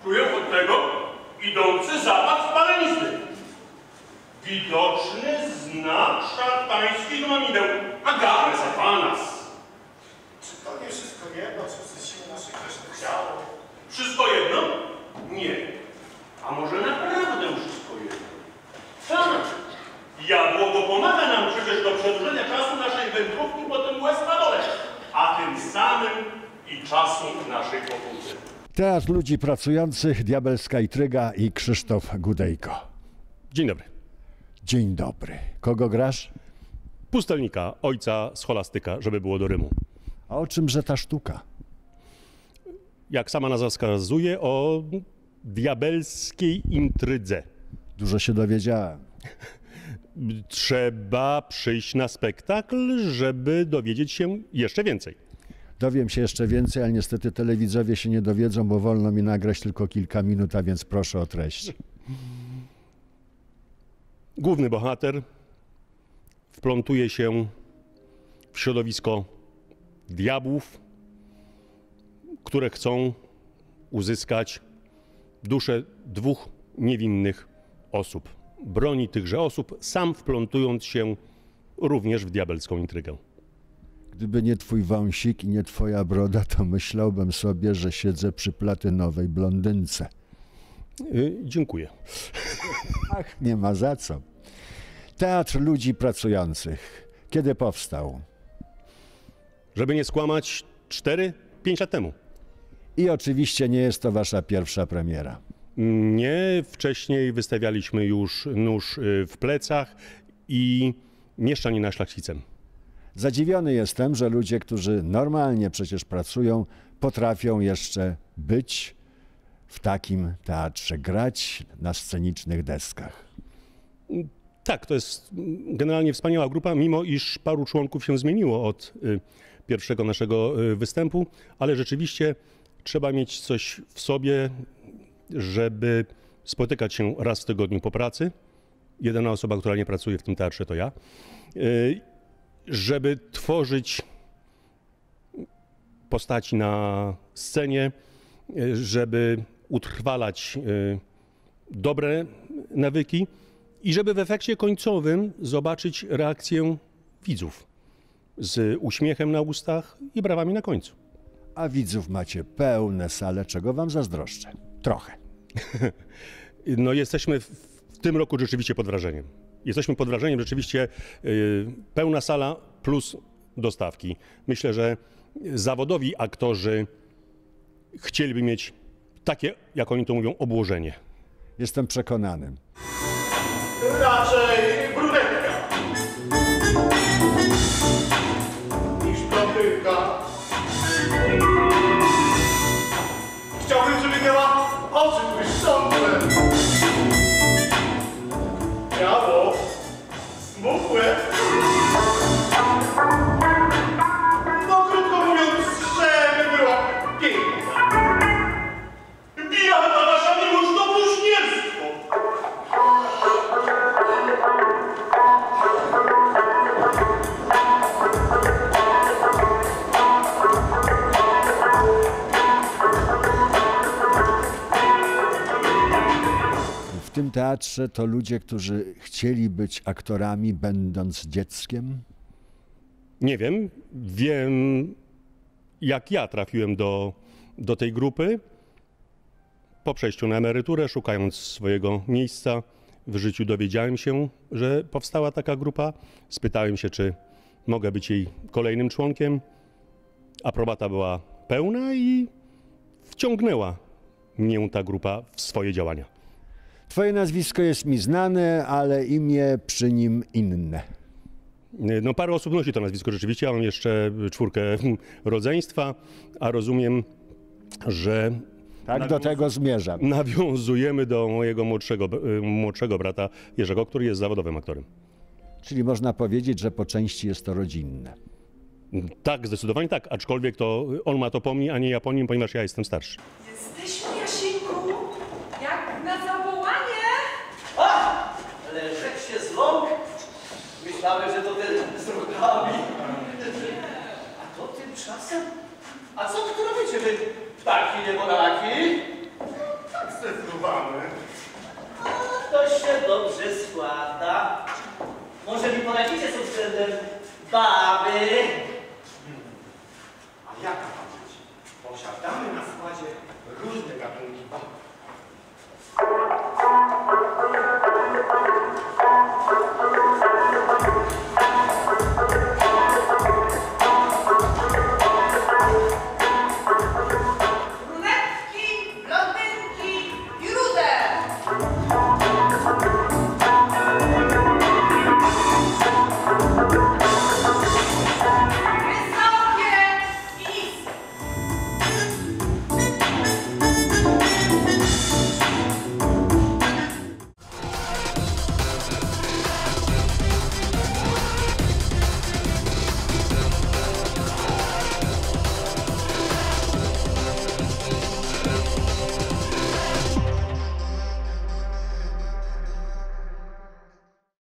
Czuję od tego idący zapach spalenizny. Widoczny znak szatańskich mamideł. Agave zapanas. Czy to nie wszystko jedno, co ze siły naszych grzesznych ciał? Wszystko jedno? Nie. A może naprawdę wszystko jedno? Tak. Jabłko pomaga nam przecież do przedłużenia czasu naszej wędrówki po tym Westpadole, a tym samym i czasu naszej pokuty. Teatr Ludzi Pracujących, Diabelska Intryga i Krzysztof Gudejko. Dzień dobry. Dzień dobry. Kogo grasz? Pustelnika, ojca scholastyka, żeby było do rymu. A o czymże ta sztuka? Jak sama nazwa wskazuje, o diabelskiej intrydze. Dużo się dowiedziałem. Trzeba przyjść na spektakl, żeby dowiedzieć się jeszcze więcej. Dowiem się jeszcze więcej, ale niestety telewidzowie się nie dowiedzą, bo wolno mi nagrać tylko kilka minut, a więc proszę o treść. Główny bohater wplątuje się w środowisko diabłów, które chcą uzyskać duszę dwóch niewinnych osób. Broni tychże osób, sam wplątując się również w diabelską intrygę. Gdyby nie twój wąsik i nie twoja broda, to myślałbym sobie, że siedzę przy platynowej blondynce. Dziękuję. Ach, nie ma za co. Teatr Ludzi Pracujących. Kiedy powstał? Żeby nie skłamać, 4-5 lat temu. I oczywiście nie jest to wasza pierwsza premiera. Nie, wcześniej wystawialiśmy już Nóż w plecach i Mieszczanina szlachcicem. Zadziwiony jestem, że ludzie, którzy normalnie przecież pracują, potrafią jeszcze być w takim teatrze, grać na scenicznych deskach. Tak, to jest generalnie wspaniała grupa, mimo iż paru członków się zmieniło od pierwszego naszego występu, ale rzeczywiście trzeba mieć coś w sobie, żeby spotykać się raz w tygodniu po pracy. Jedyna osoba, która nie pracuje w tym teatrze, to ja. Żeby tworzyć postaci na scenie, żeby utrwalać dobre nawyki i żeby w efekcie końcowym zobaczyć reakcję widzów z uśmiechem na ustach i brawami na końcu. A widzów macie pełne sale, czego wam zazdroszczę. Trochę. No jesteśmy w tym roku rzeczywiście pod wrażeniem. Jesteśmy pod wrażeniem, rzeczywiście pełna sala plus dostawki. Myślę, że zawodowi aktorzy chcieliby mieć takie, jak oni to mówią, obłożenie. Jestem przekonany. Raczej brunetka niż blondynka. Chciałbym, żeby miała oczy błyszczące. Biało, smukłe. No krótko mówiąc, żeby była piękna. Biada nasza miłość to bluźnierstwo. W tym teatrze to ludzie, którzy chcieli być aktorami, będąc dzieckiem? Nie wiem, wiem jak ja trafiłem do tej grupy. Po przejściu na emeryturę, szukając swojego miejsca w życiu, dowiedziałem się, że powstała taka grupa. Spytałem się, czy mogę być jej kolejnym członkiem. Aprobata była pełna i wciągnęła mnie ta grupa w swoje działania. Twoje nazwisko jest mi znane, ale imię przy nim inne. No parę osób nosi to nazwisko rzeczywiście, ja mam jeszcze 4 rodzeństwa, a rozumiem, że Tak do tego zmierzam. nawiązujemy do mojego młodszego brata Jerzego, który jest zawodowym aktorem. Czyli można powiedzieć, że po części jest to rodzinne. Tak, zdecydowanie tak, aczkolwiek to on ma to po mnie, a nie ja po nim, ponieważ ja jestem starszy. Jesteśmy, Jasinku, jak na zawołanie. Ale rzecz się zląk. Myślałem, że to ten z rogami. A to tymczasem? A co tu robicie wy, ptaki niewolaki? względem baby.